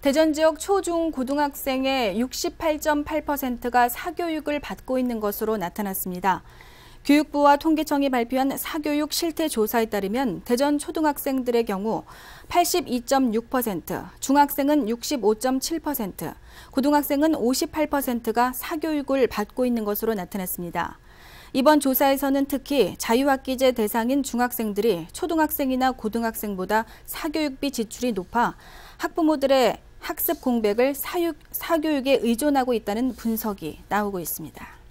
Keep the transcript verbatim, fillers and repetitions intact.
대전 지역 초, 중, 고등학생의 육십팔 점 팔 퍼센트가 사교육을 받고 있는 것으로 나타났습니다. 교육부와 통계청이 발표한 사교육 실태 조사에 따르면 대전 초등학생들의 경우 팔십이 점 육 퍼센트, 중학생은 육십오 점 칠 퍼센트, 고등학생은 오십팔 퍼센트가 사교육을 받고 있는 것으로 나타났습니다. 이번 조사에서는 특히 자유학기제 대상인 중학생들이 초등학생이나 고등학생보다 사교육비 지출이 높아 학부모들의 학습 공백을 사육, 사교육에 의존하고 있다는 분석이 나오고 있습니다.